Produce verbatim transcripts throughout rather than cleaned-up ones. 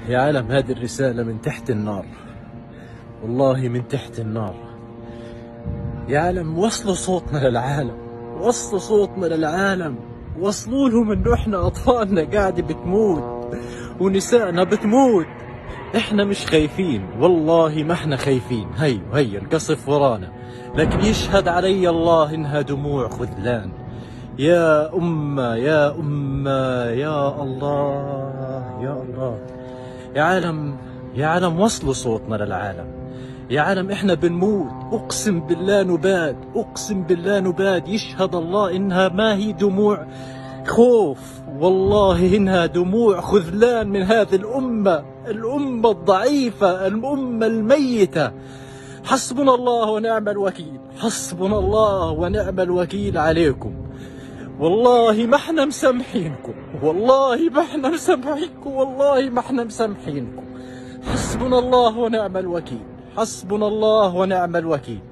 يا عالم هذه الرسالة من تحت النار، والله من تحت النار. يا عالم وصلوا صوتنا للعالم، وصلوا صوتنا للعالم، وصلوا لهم انه احنا اطفالنا قاعدة بتموت ونسائنا بتموت. احنا مش خايفين، والله ما احنا خايفين. هي هي القصف ورانا، لكن يشهد علي الله انها دموع خذلان. يا أمة يا أمة يا الله يا الله. يا عالم يا عالم وصلوا صوتنا للعالم. يا عالم احنا بنموت، اقسم بالله نباد، اقسم بالله نباد. يشهد الله انها ما هي دموع خوف، والله انها دموع خذلان من هذه الامة، الامة الضعيفة، الامة الميتة. حسبنا الله ونعم الوكيل، حسبنا الله ونعم الوكيل عليكم. والله ما احنا مسامحينكم، والله ما احنا مسامحينكم، والله ما احنا مسامحينكم. حسبنا الله ونعم الوكيل، حسبنا الله ونعم الوكيل.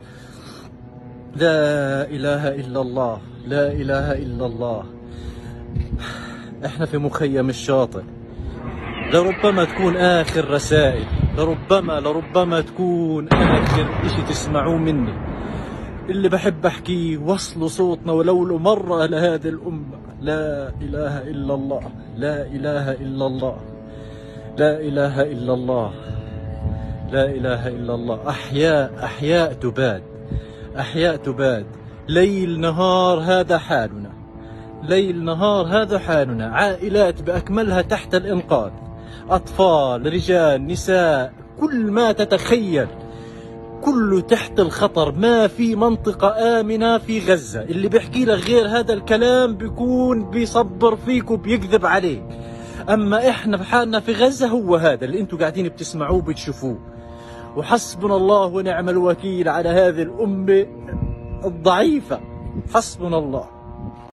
لا إله إلا الله، لا إله إلا الله. احنا في مخيم الشاطئ، لربما تكون آخر رسائل، لربما لربما تكون آخر إشي تسمعوه مني. اللي بحب أحكيه وصلوا صوتنا ولو مرة لهذه الأمة. لا إله إلا الله، لا إله إلا الله، لا إله إلا الله، لا إله إلا الله. أحياء أحياء تباد، أحياء تباد. ليل نهار هذا حالنا، ليل نهار هذا حالنا. عائلات بأكملها تحت الإنقاذ، أطفال، رجال، نساء، كل ما تتخيل كله تحت الخطر. ما في منطقة آمنة في غزة. اللي بيحكي لك غير هذا الكلام بيكون بيصبر فيك وبيكذب عليك. أما إحنا في حالنا في غزة هو هذا اللي أنتم قاعدين بتسمعوه بتشوفوه. وحسبنا الله ونعم الوكيل على هذه الأمة الضعيفة. حسبنا الله.